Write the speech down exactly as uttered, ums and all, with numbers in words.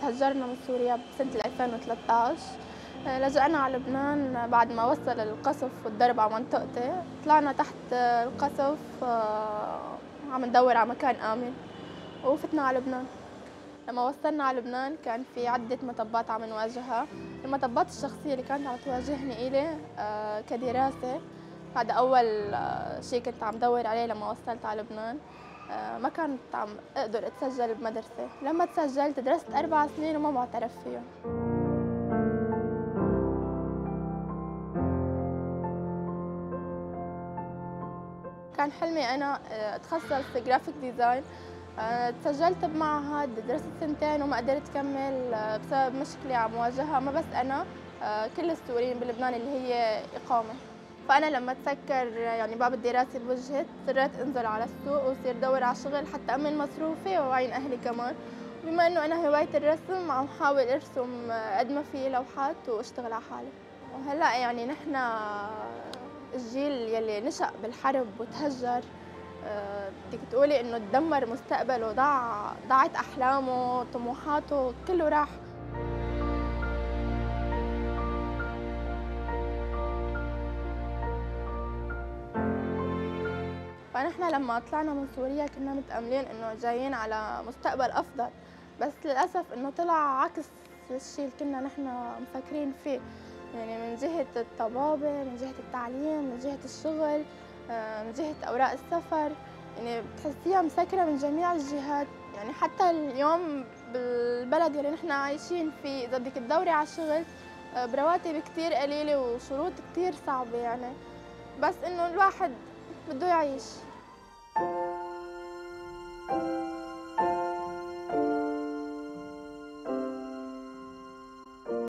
تهجرنا من سوريا بسنة ألفين وثلاثة عشر. لجأنا على لبنان بعد ما وصل القصف والضرب على منطقتي. طلعنا تحت القصف آه، عم ندور على مكان آمن وفتنا على لبنان. لما وصلنا على لبنان كان في عدة مطبات عم نواجهها. المطبات الشخصية اللي كانت عم تواجهني إلي آه، كدراسة، هذا أول آه، شيء كنت عم دور عليه لما وصلت على لبنان. آه، ما كنت عم أقدر أتسجل بمدرسة. لما تسجلت درست أربع سنين وما معترف فيهم. كان حلمي أنا آه، أتخصص جرافيك ديزاين. آه، تسجلت بمعهد، درست سنتين وما قدرت كمل آه، بسبب مشكلة عم واجهها ما بس أنا، آه، كل السوريين بلبنان اللي هي إقامة. فأنا لما تسكر يعني باب الدراسة بوجهت، اضطريت أنزل على السوق وصير دور على شغل حتى أمن مصروفي وأعين أهلي كمان. بما إنه أنا هواية الرسم عم حاول أرسم آه، قد ما في لوحات وأشتغل على حالي. وهلأ يعني نحن الجيل يلي نشأ بالحرب وتهجر، آه، بدك تقولي إنه تدمر مستقبله، ضاع ضاعت أحلامه، طموحاته، كله راح. فنحن لما طلعنا من سوريا كنا متأملين إنه جايين على مستقبل أفضل، بس للأسف إنه طلع عكس الشيء اللي كنا نحن مفكرين فيه. يعني من جهة الطبابة، من جهة التعليم، من جهة الشغل، آه، من جهة أوراق السفر، يعني بتحسيها مسكرة من جميع الجهات. يعني حتى اليوم بالبلد اللي نحن عايشين فيه إذا بدك تدوري على شغل آه، برواتب كتير قليلة وشروط كتير صعبة يعني، بس إنه الواحد بده يعيش.